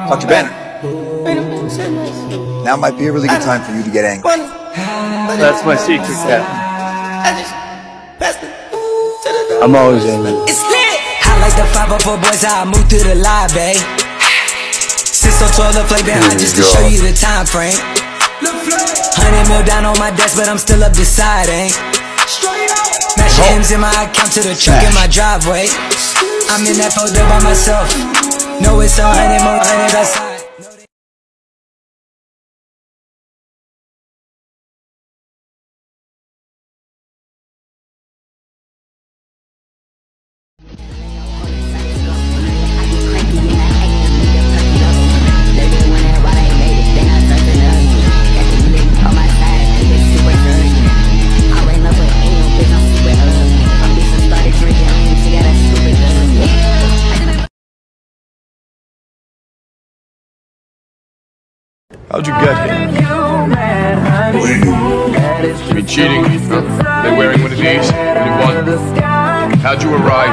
Dr. Banner. Now might be a really good time for you to get angry. That's my secret, Captain. I'm always aiming. It's lit! I like the 504 boys, how I move through the live, eh? Since on 12 the flake behind just to show you the time frame. 100 mil down on my desk, but I'm still up the side, eh? Mashing M's in my account to the truck in my driveway. I'm in that folder by myself. No, it's 100 more 100 outside. How'd you get here? You mean cheating? Huh? They wearing one of these? Only one. How'd you arrive?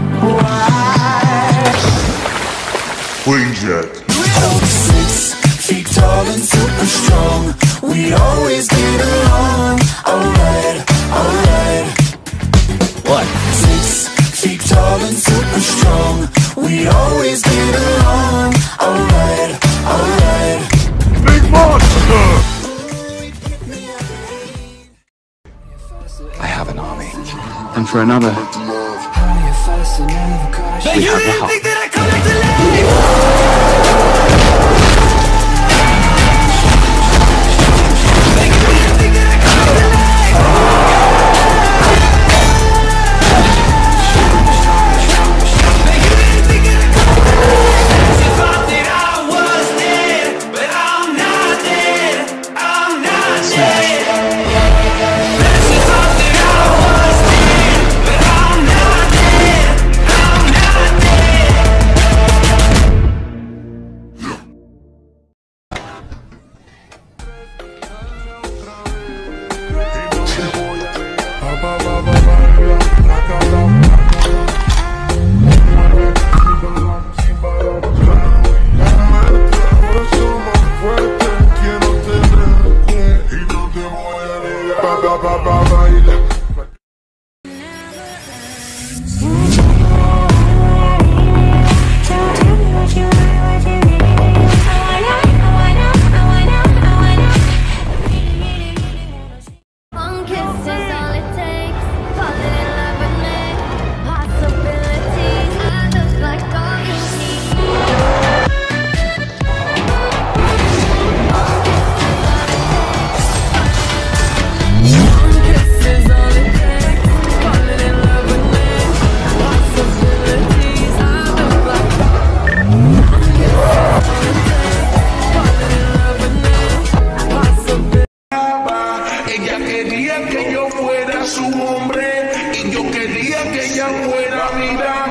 Queenjet. 6 feet tall and super strong. We always get along. Alright, alright. What? 6 feet tall and super strong. We always get along. Alright, alright. Big monster! I have an army. And for another, we have the Hulk. Quería que yo fuera su hombre y yo quería que ella fuera mi dama.